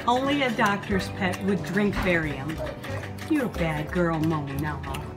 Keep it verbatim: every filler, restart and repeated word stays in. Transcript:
Only a doctor's pet would drink barium. You're a bad girl, Mona.